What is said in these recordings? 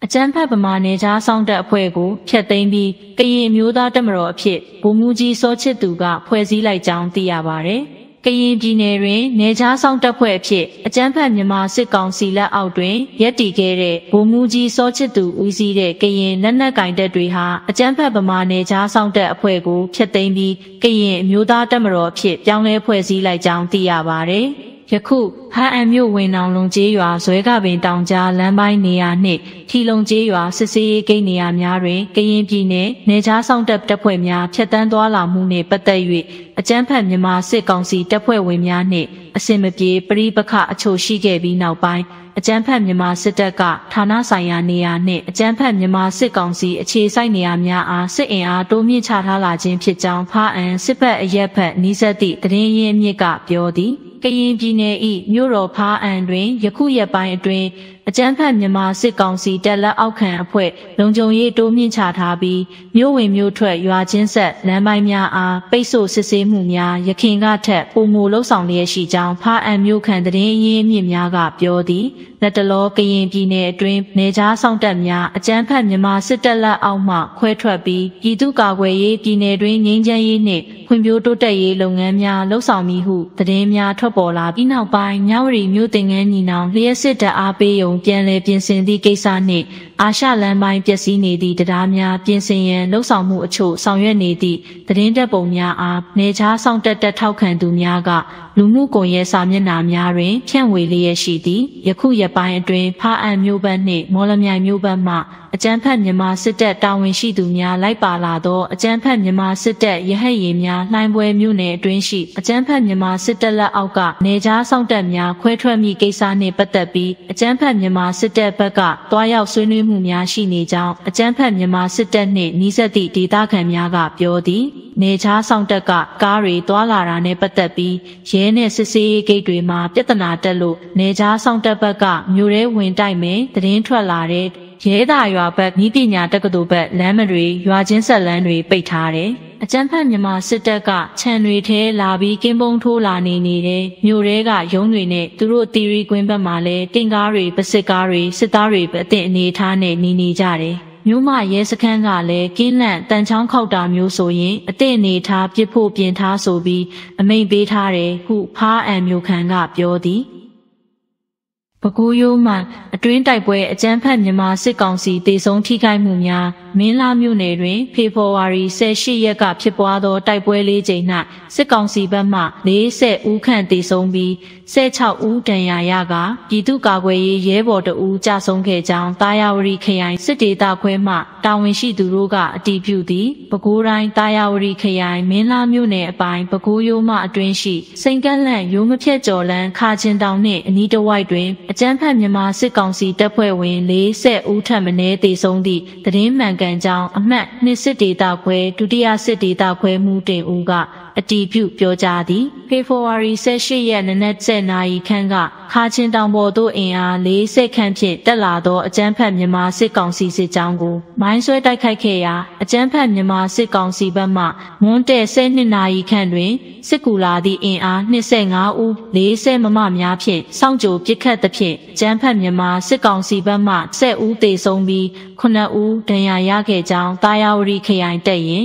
အကျန်းဖက်ဗမာနယ်ခြားဆောင်တပ်အဖွဲ့ကိုဖျက်သိမ်းပြီးကရင်မျိုးသားတပ်မတော်အဖြစ်ဗိုလ်မှူးကြီးစောချစ်သူကဖွဲ့စည်းလိုက်ကြောင်းသိရပါတယ်။ကရင်ပြည်နယ်တွင်နယ်ခြားဆောင်တပ်ဖွဲ့အဖြစ်အကျန်းဖက်မြန်မာစစ်ကောင်စီလက်အောက်တွင်ရပ်တည်ခဲ့တဲ့ဗိုလ်မှူးကြီးစောချစ်သူဦးစီးတဲ့ကရင်လက်နက်ကင်တပ်တွေဟာအကျန်းဖက်ဗမာနယ်ခြားဆောင်တပ်အဖွဲ့ကိုဖျက်သိမ်းပြီးကရင်အမျိုးသားတပ်မတော်အဖြစ်ပြောင်းလဲဖွဲ့စည်းလိုက်ကြောင်းသိရပါတယ်။ယခုဟန်အံမြို့ဝင်နောင်လုံကျေးရွာဇွဲကပင်တောင်ကြားလမ်းပိုင်းနေရာနှင့်ထီလုံကျေးရွာစစ်စေးရေးဂိတ်နေရာများတွင်ကရင်ပြည်နယ်နယ်ခြားဆောင်တပ်ဖွဲ့များဖျက်ဆီးသွားလာမှုနှင့်ပတ်သက်၍အကြမ်းဖက်မြန်မာစစ်ကောင်စီတပ်ဖွဲ့ဝင်များနှင့်အစင်မပြေပဋိပက္ခအချို့ရှိခဲ့ပြီးနောက်ပိုင်းအကြမ်းဖက်မြန်မာစစ်တပ်ကဌာနဆိုင်ရာနေရာနှင့်အကြမ်းဖက်မြန်မာစစ်ကောင်စီအခြေစိုက်နေရာများအားစစ်အင်အားတိုးမြင့်ချထားလာခြင်းဖြစ်ကြောင်းဖားအံစစ်ဘက်အရက်ဘက်နီးစပ်သည့်သတင်းရင်းမြစ်ကပြောသည်ကရင်ပြည်နယ်၏မြို့တော်ဖားအံတွင်ယခုရက်ပိုင်းအတွင်းအကြမ်းဖက်မြန်မာစစ်ကောင်စီတပ်လက်အောက်ခံအဖွဲ့လုံခြုံရေးတိုးမြင့်ချထားပြီးမြို့ဝင်မြို့ထွက်ရွာချင်းဆက်လမ်းပိုင်းများအားပိတ်ဆို့စစ်ဆေးမှုများရခင်ကထက်ပိုမိုလှုပ်ဆောင်လျက်ရှိကြောင်းဖားအံမြို့ခံသတင်းရင်းမြစ်များကပြောသည်လက်တလောကရင်ပြည်နယ်အတွင်းနေကြားဆောင်တပ်များအကြမ်းဖက်မြန်မာစစ်တပ်လက်အောက်မှခွဲထွက်ပြီးပြည်သူ့ကာကွယ်ရေးပြည်နယ်တွင်ငြိမ်းချမ်းရေးနှင့်ဖွံ့ဖြိုးတိုးတက်ရေးလုပ်ငန်းများလှုပ်ဆောင်မည်ဟုသတင်းများထွက်ပေါ်လာပြီးနောက်ပိုင်းမြဝတီမြို့တင်ငန်းညီနောင်လျှက်စစ်တပ်အားပေးယုံပြန်လည်ပြင်ဆင်သည့်ကိစ္စနှင့်အာရှလမ်းပိုင်းပျက်စီးနေသည့်တရားများပြင်ဆင်ရန်လှုံ့ဆော်မှုအချို့ဆောင်ရွက်နေသည့်သတင်းတပ်ပုံများအားနေခြားဆောင်တပ်ထောက်ခံသူများကလူမှုကွန်ရက်စာမျက်နှာများတွင်ဖြန့်ဝေလျက်ရှိသည်ယခုရက်ပိုင်းအတွင်းဖားအံမြို့ဘက်နှင့်မော်လမြိုင်မြို့ဘက်မှအကြမ်းဖက်မြန်မာစစ်တပ်တာဝန်ရှိသူများလိုက်ပါလာသောအကြမ်းဖက်မြန်မာစစ်တပ်ရဟတ်ယာဉ်များလှိုင်းပွဲမြို့နယ်အတွင်းရှိအကြမ်းဖက်မြန်မာစစ်တပ်လက်အောက်ကနေကြားဆောင်တပ်များခွဲထွက်မိကိစ္စနှင့်ပတ်သက်ပြီးအကြမ်းဖက်မြန်မာစစ်တပ်ဘက်ကတွားရောက်ဆွေးနွေးမှုများရှိနေကြောင်းအကြမ်းဖက်မြန်မာစစ်တပ်နှင့်နှီးစပ်သည့်ဒေသခံများကပြောသည်နေခြားဆောင်တပ်ကကားတွေတွာလာတာနဲ့ပတ်သက်ပြီးရဲနဲ့စစ်ဆေးရေးဂိတ်တွေမှာပြဿနာတက်လို့နေခြားဆောင်တပ်ဘက်ကမြို့ရဲဝင်တိုက်မယ်သတင်းထွက်လာတဲ့ရဲသာရွာဘက်ဤပညာတက္ကသိုလ်ဘက်လမ်းမတွေရွာချင်းဆက်လမ်းတွေပိတ်ထားတယ်။အကြမ်းဖက်မြန်မာစစ်တပ်ကခြံတွေထဲလာပြီးကင်းပုံထိုးလာနေတဲ့မြို့ရဲကရုံးတွေနဲ့သူတို့တီရီကွင်းဘက်မှာလည်းတင်ကားတွေပစစ်ကားတွေစစ်သားတွေအသင့်အနေထားနဲ့နေကြတယ်။မြို့မရဲစခန်းကလည်းကင်းလန့်တန်ချောင်းခောက်တာမျိုးဆိုရင်အသင့်အနေထားပြစ်ဖို့ပြင်ထားဆိုပြီးအမိန့်ပေးထားတယ်ဟုဖားအံမြို့ခံကပြောသည်ပဲခူးရိုးမှအတွင်းတိုက်ပွဲအကြမ်းဖက်မြန်မာစစ်ကောင်စီတေဆုံးထိခိုက်မှုများမင်းလာမြို့နယ်တွင်ဖေဖော်ဝါရီ18ရက်ကဖြစ်ပွားသောတိုက်ပွဲ၄ကြိမ်၌စစ်ကောင်စီဘက်မှ40ဦးခန့်တေဆုံးပြီး16ဦးဒဏ်ရာရကပြည်သူ့ကာကွယ်ရေးရဲဘော်တဦးကြာဆုံးခဲ့ကြောင်းတာယာဝတီခရိုင်စစ်ဒေသခွဲမှတာဝန်ရှိသူတို့ကအတည်ပြုသည်ပဲခူးတိုင်းတာယာဝတီခရိုင်မင်းလာမြို့နယ်အပိုင်းပဲခူးရိုးမှအတွင်းရှိစိန်ကန့်လန့်ရိုးမဖြတ်ကျော်လန်းခါချင်းတောင်နှင့်အနီးတစ်ဝိုက်တွင်အကြမ်းဖက်မြန်မာစစ်ကောင်စီတပ်ဖွဲ့ဝင်40ဦးထပ်မံတေဆုံးသည့်သတင်းမှန်ကန်ကြောင်းအမှတ်2စစ်ဒေသခွဲဒုတိယစစ်ဒေသခွဲမှူးတင်ဦးကအတည်ပြုပြောကြားသည်ဖေဖော်ဝါရီ18ရက်နေ့နက်7:00နာရီခန့်ကခါချင်းတောင်ပေါ်သို့အင်အား40ခန့်ဖြင့်တက်လာသောအကြမ်းဖက်မြန်မာစစ်ကောင်စီစစ်ကြောင်းကိုမိုင်းဆွဲတိုက်ခိုက်ခဲ့ရာအကြမ်းဖက်မြန်မာစစ်ကောင်စီဘက်မှမွန်းတဲ့12နာရီခန့်တွင်စစ်ကူလာသည့်အင်အား25ဦး40မမများဖြင့်စောင့်ကြိုပစ်ခတ်သဖြင့်အကြမ်းဖက်မြန်မာစစ်ကောင်စီဘက်မှ10ဦးသေဆုံးပြီး9ဦးဒဏ်ရာရခဲ့ကြောင်းတာယာဝတီခရိုင်တပ်ရင်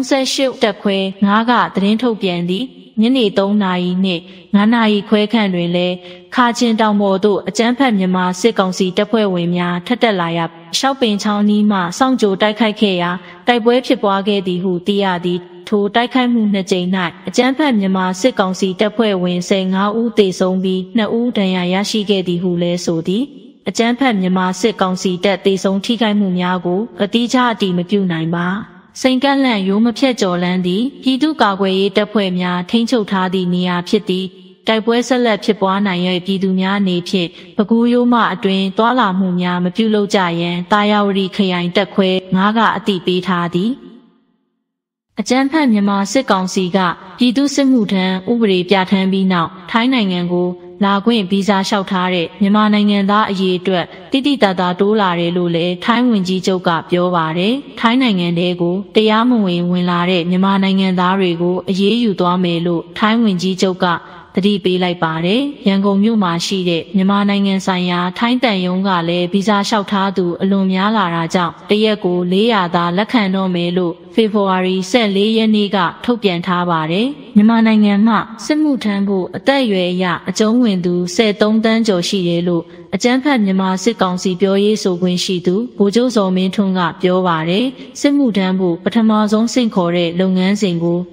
38တပ်ခွဲ9ကသတင်းထုတ်ပြန်သည်ညနေ3နာရီနှင့်9နာရီခွဲခန့်တွင်လည်းခါချင်းတောင်ပေါ်သို့အကြမ်းဖက်မြန်မာစစ်ကောင်စီတပ်ဖွဲ့ဝင်များထပ်တက်လာရာရှောက်ပင်ချောင်းနီးမှစောင့်ကြိုတိုက်ခိုက်ခဲ့ရာတိုက်ပွဲဖြစ်ပွားခဲ့သည်ဟုသိရသည်ထိုတိုက်ခိုက်မှု2ကြိမ်၌အကြမ်းဖက်မြန်မာစစ်ကောင်စီတပ်ဖွဲ့ဝင်15ဦးသေဆုံးပြီး2ဦးဒဏ်ရာရရှိခဲ့သည်ဟုလည်းဆိုသည်အကြမ်းဖက်မြန်မာစစ်ကောင်စီတပ်သေဆုံးထိခိုက်မှုများကိုအတိအကျအတည်မပြုနိုင်ပါစိန်ကန့်လန့်ရိုးမဖြတ်ကျော်လန်းသည်ပြည်သူ့ကာကွယ်ရေးတပ်ဖွဲ့များထိန်းချုပ်ထားသည့်နေရာဖြစ်သည်တိုက်ပွဲဆက်လက်ဖြစ်ပွားနိုင်ရပြည်သူများအနေဖြင့်ပဲခူးရိုးမှအတွင်တွာလာမှုများမပြုလုပ်ကြရန်တာယာဝတီခရိုင်တပ်ခွဲ9ကအသိပေးထားသည်အကြမ်းဖက်မြန်မာစစ်ကောင်စီကပြည်သူစစ်မှုထမ်းဥပဒေပြဋ္ဌာန်းပြီးနောက်ထိုင်းနိုင်ငံကိုလာခွင့်ဗီဇာလျှောက်ထားတဲ့မြန်မာနိုင်ငံသားအရေးအတွက်တိတိတသာတိုးလာတယ်လို့လည်းထိုင်းဝန်ကြီးချုပ်ကပြောပါတယ်။ထိုင်းနိုင်ငံထဲကိုတရားမဝင်ဝင်လာတဲ့မြန်မာနိုင်ငံသားတွေကိုအရေးယူသွားမယ်လို့ထိုင်းဝန်ကြီးချုပ်ကတတိပေးလိုက်ပါတယ်ရန်ကုန်မြို့မှာရှိတဲ့မြန်မာနိုင်ငံဆိုင်ရာထိုင်းတန်ယုံကလည်းဗီဇာလျှောက်ထားသူအလွန်များလာတာကြောင့်တရက်ကို400သာလက်ခံတော့မယ်လို့ဖေဖော်ဝါရီ14ရက်နေ့ကထုတ်ပြန်ထားပါတယ်မြန်မာနိုင်ငံမှာစစ်မှုထမ်းဖို့အသက်အရွယ်အရအကျုံးဝင်သူ13တန်းကျော်ရှိတယ်လို့အကြမ်းဖက်မြန်မာစစ်ကောင်စီပြောရေးဆိုခွင့်ရှိသူဗိုလ်ချုပ်စောမင်းထွန်းကပြောပါတယ်စစ်မှုထမ်းဖို့ပထမဆုံးဆင့်ခေါ်တဲ့လုပ်ငန်းစဉ်ကို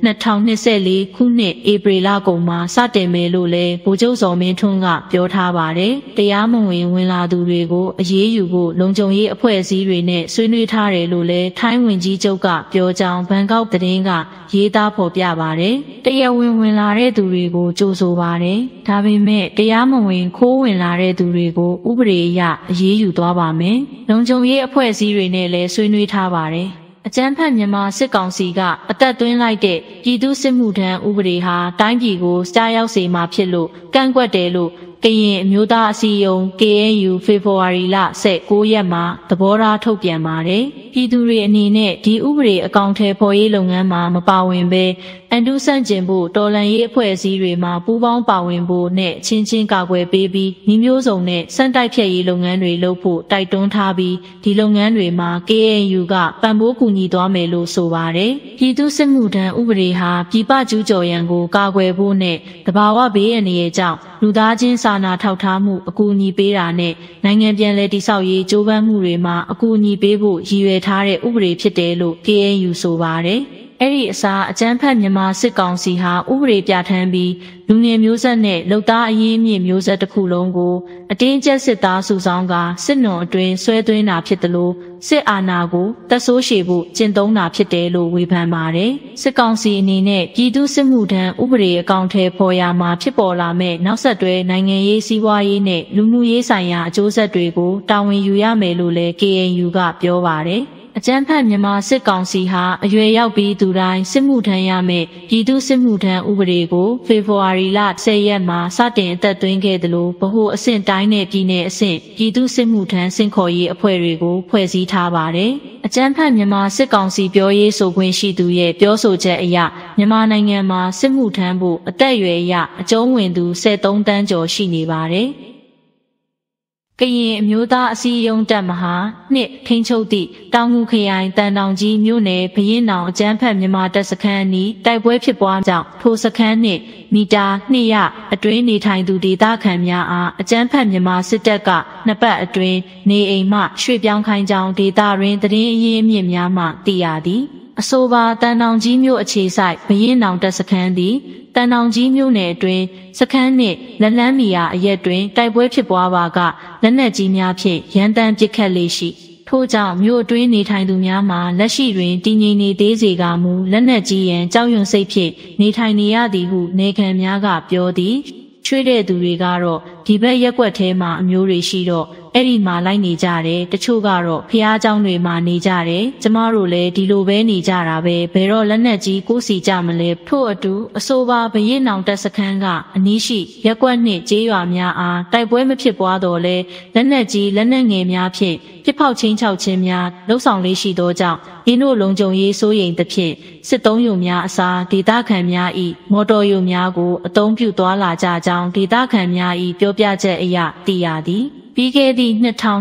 2024ခုနှစ်ဧပြီလကုန်မှာစတင်မယ်လို့လည်းဗိုလ်ချုပ်စောမင်းထွန်းကပြောထားပါတယ်တရားမဝင်ဝင်လာသူတွေကိုအရေးယူဖို့လုံခြုံရေးအဖွဲ့အစည်းတွေနဲ့ဆွေးနွေးထားတယ်လို့လည်းထိုင်းဝန်ကြီးချုပ်ကပြောကြောင်းဘန်ကောက်သတင်းကရေးသားဖော်ပြပါတယ်တရားဝင်လာတဲ့သူတွေကိုကြိုဆိုပါတယ်ဒါပေမဲ့တရားမဝင်ခိုးဝင်လာတဲ့သူတွေကိုဥပဒေအရအရေးယူသွားပါမယ်လုံခြုံရေးအဖွဲ့အစည်းတွေနဲ့လည်းဆွေးနွေးထားပါတယ်အကြမ်းဖက်မြန်မာစစ်ကောင်စီကအသက်သွင်းလိုက်တဲ့ပြည်သူစစ်မှုထမ်းဥပဒေဟာတိုင်းပြည်ကိုကြားရောက်စေမှာဖြစ်လို့ကန့်ကွက်တယ်လို့ကရင်အမျိုးသားအစည်းအရုံး KNU ဖေဖော်ဝါရီလ19ရက်မှာသဘောထားထုတ်ပြန်ပါတယ်။ပြည်သူတွေအနေနဲ့ဒီဥပဒေအကောင့်ထဲပေါ်ရေးလုပ်ငန်းမှာမပါဝင်ဘဲအန်တုဆန့်ကျင်ဖို့တော်လှန်ရေးအဖွဲ့အစည်းတွေမှာပူးပေါင်းပါဝင်ဖို့နဲ့ချင်းကာကွယ်ပေးပြီးမိမျိုးစုံနဲ့စံတိုက်ဖြတ်ရေးလုပ်ငန်းတွေလုပ်ဖို့တိုက်တွန်းထားပြီးဒီလုပ်ငန်းတွေမှာ KNU ကပံ့ပိုးကူညီသွားမယ်လို့ဆိုပါတယ်။ပြည်သူစစ်မှုထမ်းဥပဒေဟာပြည်ပကျူးကျော်ရန်ကိုကာကွယ်ဖို့နဲ့တဘာဝဘေးအန္တရာယ်ကြောင့်လူသားချင်းစာနာထောက်ထားမှုအကူအညီပေးတာနဲ့နိုင်ငံပြန်လည်တည်ဆောက်ရေးကြိုးပမ်းမှုတွေမှာအကူအညီပေးဖို့ရည်ရွယ်ထားတဲ့ဥပဒေဖြစ်တယ်လို့ KNU ဆိုပါတယ်။အဲ့ဒီအစားအကြမ်းဖက်မြန်မာစစ်ကောင်စီဟာဥပဒေပြဋ္ဌာန်းပြီးလူငယ်မျိုးဆက်နဲ့လုံသားအရင်းမြစ်မျိုးဆက်တစ်ခုလုံးကိုအတင်းကျပ်စစ်သားစုဆောင်ကစစ်နွန်အတွင်းဆွဲသွင်းတာဖြစ်တယ်လို့စစ်အာဏာကိုတက်ဆိုးရှည်ဖို့ကျင့်သုံးတာဖြစ်တယ်လို့ဝေဖန်ပါတယ်စစ်ကောင်စီအနေနဲ့ပြည်သူစစ်မှုထမ်းဥပဒေအကောင့်ထဲပေါ်ရမှာဖြစ်ပေါ်လာမဲ့နောက်ဆက်တွဲနိုင်ငံရေးစီးပွားရေးနဲ့လူမှုရေးဆိုင်ရာအကျိုးဆက်တွေကိုတာဝန်ယူရမယ်လို့လည်း KNU ကပြောပါတယ်အကြမ်းဖက်မြန်မာစစ်ကောင်စီဟာအရွယ်ရောက်ပြီးသူတိုင်းစစ်မှုထမ်းရမယ်ပြည်သူစစ်မှုထမ်းဥပဒေကိုဖေဖော်ဝါရီလ10ရက်မှာစတင်အသက်သွင်းခဲ့တယ်လို့ဗဟိုအဆင့်တိုင်းနဲ့ပြည်နယ်အဆင့်ပြည်သူစစ်မှုထမ်းစင်ခေါ်ရေးအဖွဲ့တွေကိုဖွဲ့စည်းထားပါတယ်အကြမ်းဖက်မြန်မာစစ်ကောင်စီပြောရေးဆိုခွင့်ရှိသူရဲ့ပြောဆိုချက်အရမြန်မာနိုင်ငံမှာစစ်မှုထမ်းဖို့အသက်အရွယ်အရအကျုံးဝင်သူ73တန်းကျော်ရှိနေပါတယ်ကရင်အမျိုးသားအစည်းအရုံးတပ်မဟာနှစ်ထိန်းချုပ်သည့်တောင်ငူခရိုင်တန်တောင်ကြီးမြို့နယ်ဘရင်နောင်အကျန်းဖက်မြန်မာတပ်စခန်းနီးတိုက်ပွဲဖြစ်ပွားကြောင့်ထိုစခန်းနှင့်မီတာ200အတွင်းနေထိုင်သူဒေသခံများအားအကျန်းဖက်မြန်မာစစ်တပ်ကနှစ်ပတ်အတွင်းနေအိမ်မှရွှေ့ပြောင်းခိုင်းကြောင်းဒေသတွင်သတင်းအရင်းအမြစ်များမှသိရသည်အဆိုပါတန်တောင်ကြီးမြို့အခြေစိုက်ဘရင်နောင်တပ်စခန်းသည်တန်တောင်ကြီးမြို့နယ်အတွင်းစခန်းနှင့်လက်လန်းမီယာအရက်တွင်တိုက်ပွဲဖြစ်ပွားပါကလက်နက်ကြီးများဖြင့်ရန်တမ်းပစ်ခတ်လေရှိထို့ကြောင့်မြို့အတွင်းနေထိုင်သူများမှာလက်ရှိတွင်တည်ငြိမ်နေသေးစေကမူလက်နက်ကြီးရန်ကြောက်ရွံ့စိတ်ဖြင့်နေထိုင်နေရသည်ဟုနေခံများကပြောသည်ချွေးတဲ့သူတွေကတော့ဒီဘက်ရက်ွက်ထဲမှာအမျိုးတွေရှိတော့အဲ့ဒီမှာလိုက်နေကြတယ်တချို့ကတော့ဖျားเจ้าတွေမှာနေကြတယ်ကျမတို့လည်းဒီလိုပဲနေကြတာပဲဘယ်တော့လက်နက်ကြီးကိုစီကြမလဲထို့အတူအဆိုပါဘရင်နောင်တပ်စခန်းကအနီးရှိရက်ွက်နှင့်ကျေးရွာများအားတိုက်ပွဲမဖြစ်ပွားတော့လဲလက်နက်ကြီးလက်နက်ငယ်များဖြင့်ပစ်ဖောက်ချင်းချောက်ချင်းများလှုပ်ဆောင်လေးရှိသောကြောင့်ရင်းတို့လုံခြုံရေးစိုးရိမ်သဖြင့်စစ်သုံးရုံများအစားဒေသခံများ၏မော်တော်ရုံများကိုအသုံးပြုသွားလာကြကြောင်းဒေသခံများ၏ပြောပြချက်အရသိရသည်ပြီးခဲ့သည့်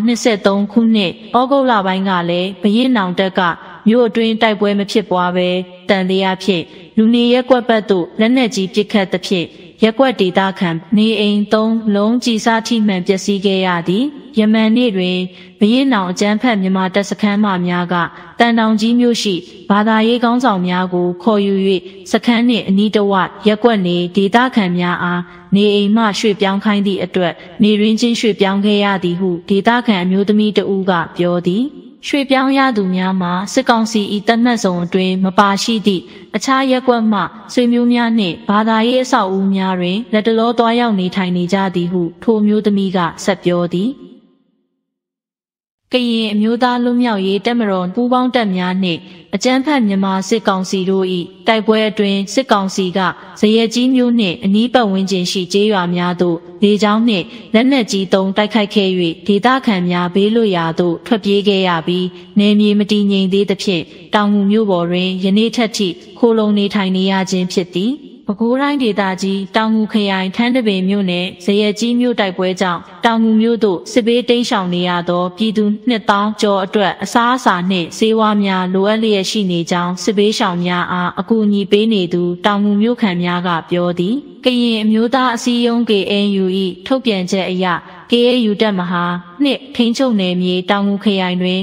2023ခုနှစ်ဩဂုတ်လပိုင်းကလည်းဘရင်နောင်တပ်ကမြို့အတွင်းတိုက်ပွဲမဖြစ်ပွားဘဲတန်တရားဖြင့်လူနေရက်ကွက်ဘက်သို့လက်နက်ကြီးပစ်ခတ်သဖြင့်ရက်ကွက်ဒေသခံနေအိမ်3လုံးကြည်စားထိမှန်ပျက်စီးခဲ့ရသည်ယမန်နေ့တွင်ဘရင်နောင်အကျန်းဖက်မြန်မာတပ်စခန်းမှများကတန်တောင်ကြီးမြို့ရှိဘာသာရေးကောင်းဆောင်များကိုခေါ်ယူ၍စခန်းနှင့်အနီးတစ်ဝိုက်ရက်ကွက်နေဒေသခံများအားနေအိမ်မှရွှေ့ပြောင်းခိုင်းသည့်အတွက်နေရင်းချင်းရွှေ့ပြောင်းခဲ့ရသည်ဟုဒေသခံအမျိုးသမီးတဦးကပြောသည်ရွှေ့ပြောင်းရသူများမှာစစ်ကောင်စီ၏တပ်နှက်ဆောင်အတွင်းမပါရှိသည့်အခြားရက်ကွက်မှဆွေမျိုးများနှင့်ဘာသာရေးအဆောက်အဦများတွင်လက်တလောသွားရောက်နေထိုင်နေကြသည်ဟုထိုမျိုးသမီးကဆက်ပြောသည်ကရင်အမျိုးသားလွတ်မြောက်ရေးတပ်မတော်ပူးပေါင်းတပ်များနှင့်အကြမ်းဖက်မြန်မာစစ်ကောင်စီတို့၏တိုက်ပွဲအတွင်းစစ်ကောင်စီကဇရက်ကြီးမျိုးနှင့်အနီးပတ်ဝန်းကျင်ရှိကျေးရွာများသို့လေကြောင်းနှင့်လက်နက်ကြီးသုံးတိုက်ခိုက်ခဲ့၍ဒေသခံများဘေးလွတ်ရာသို့ထွက်ပြေးခဲ့ရပြီးနယ်မြေမတည်ငြိမ်သေးသဖြင့်တောင်ငူမြို့ပေါ်တွင်ယနေ့ထက်ထိခိုလုံနေထိုင်နေရခြင်းဖြစ်သည်ပဲခူးတိုင်းဒေသကြီးတောင်ငူခရိုင်ထန်းတပင်မြို့နယ်ဇယက်ကြီးမြို့တိုက်ပွဲကြောင့်တောင်ငူမြို့သို့စစ်ဘေးတိမ်းရှောင်နေရသောပြည်သူ2000ကျော်အတွက်အစားအစာနှင့်ဆေးဝါးများလိုအပ်လျက်ရှိနေကြောင်းစစ်ဘေးရှောင်များအားအကူအညီပေးနေသူတောင်ငူမြို့ခံများကပြောသည်ကရင်အမျိုးသားအစည်းအရုံး KNU ၏ထုတ်ပြန်ချက်အရ KNU တပ်မဟာ2ထိန်းချုပ်နယ်မြေတောင်ငူခရိုင်တွင်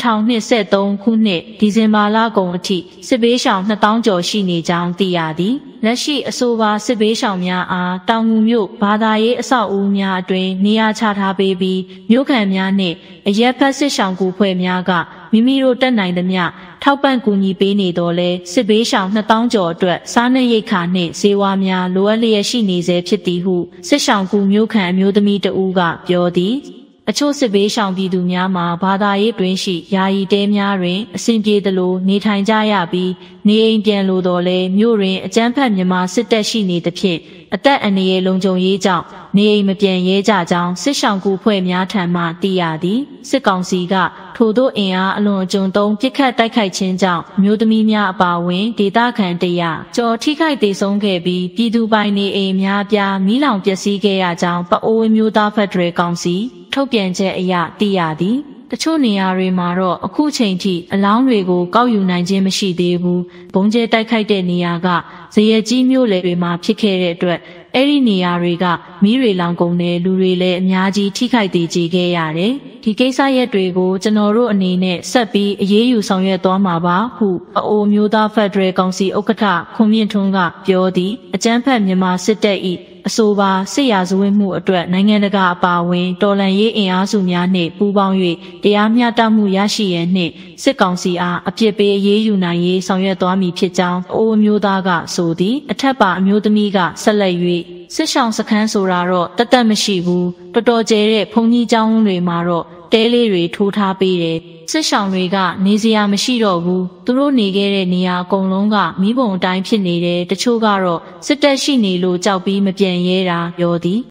2023ခုနှစ်ဒီဇင်ဘာလကုန်အထိစစ်ဘေးရှောင်2000ကျော်ရှိနေကြောင်းသိရသည်လက်ရှိအဆိုပါစစ်ဘေးရှောင်များအားတောင်ငူမြို့ဘာသာရေးအဆောက်အဦများအတွင်းနေရာချထားပေးပြီးမြို့ခံများနှင့်အရက်ဖက်စစ်ရှောင်ကူဖွဲ့များကမိမိတို့တက်နိုင်သမျှထောက်ပံ့ကူညီပေးနေတော်လဲစစ်ဘေးရှောင်2000ကျော်အတွက်စားနပ်ရိက္ခာနှင့်ဆေးဝါးများလိုအပ်လျက်ရှိနေစေဖြစ်သည်ဟုစစ်ရှောင်ကူမြို့ခံအမျိုးသမီးတဦးကပြောသည်အချို့စစ်ဘေးရှောင်ပြည်သူများမှာဘာသာရေးတွင်ရှိယာယီတဲများတွင်အဆင်ပြေသလိုနေထိုင်ကြရပြီးနေအိမ်ပြန်လိုတော်လဲမြို့တွင်အကြမ်းဖက်မြန်မာစစ်တပ်ရှိနေသဖြင့်အသက်အန္တရာယ်လုံခြုံရေးကြောင့်နေအိမ်မပြန်ရဲကြကြောင်းစစ်ရှောင်ကူဖွဲ့များထံမှသိရသည်စစ်ကောင်စီကထို့သောအင်အားအလွန်အကျွံသုံးပစ်ခတ်တိုက်ခိုက်ခြင်းကြောင့်မြို့သမီးများအပါအဝင်ဒေသခံ100ကျော်ထိခိုက်ဒေဆုံးခဲ့ပြီးပြည်သူပိုင်နေအိမ်များပြားမီးလောင်ပျက်စီးခဲ့ရကြောင်းပအိုးမျိုးသားဖက်ဒရယ်ကောင်စီထုတ်ပြန်ချက်အရသိရသည်တချို့နေရာတွေမှာတော့အခုချိန်ထိအလောင်းတွေကိုကောက်ယူနိုင်ခြင်းမရှိသေးဘူးဘုံကျဲတိုက်ခိုက်တဲ့နေရာကဇယက်ကြီးမြို့လေတွေမှာဖြစ်ခဲ့တဲ့အတွက်အဲ့ဒီနေရာတွေကမီးတွေလောင်ကုန်တဲ့လူတွေလည်းအများကြီးထိခိုက်သေးကြခဲ့ရတယ်ဒီကိစ္စရပ်တွေကိုကျွန်တော်တို့အနေနဲ့ဆက်ပြီးအရေးယူဆောင်ရွက်သွားမှာပါဟုအိုမျိုးသားဖက်ဒရယ်ကောင်စီဥက္ကဋ္ဌခွန်မြင့်ထွန်းကပြောသည်အကြမ်းဖက်မြန်မာစစ်တပ်၏အဆိုပါစစ်ရာဇဝတ်မှုအတွက်နိုင်ငံတကာအပါအဝင်တော်လှန်ရေးအင်အားစုများနှင့်ပူးပေါင်း၍တရားမျှတမှုရရှိရန်နှင့်စစ်ကောင်စီအားအပြစ်ပေးအရေးယူနိုင်ရေးဆောင်ရွက်သွားမည်ဖြစ်ကြောင်းအိုမျိုးသားကဆိုသည်အထက်ပါအမျိုးသမီးကဆက်လက်၍စစ်ဆောင်စခန်းဆိုတာတော့တသက်မရှိဘူးတော်တော်ကျဲတဲ့ဘုံကြီးကျောင်းတွေမှာတော့တဲလေးတွေထိုးထားပေးတယ်စစ်ဆောင်တွေကနေစရာမရှိတော့ဘူးသူတို့နေခဲ့တဲ့နေရာအကုန်လုံးကမိဘုံအတိုင်းဖြစ်နေတယ်တချို့ကတော့စစ်တပ်ရှိနေလို့ကြောက်ပြီးမပြန်ရဲတာပြောသည်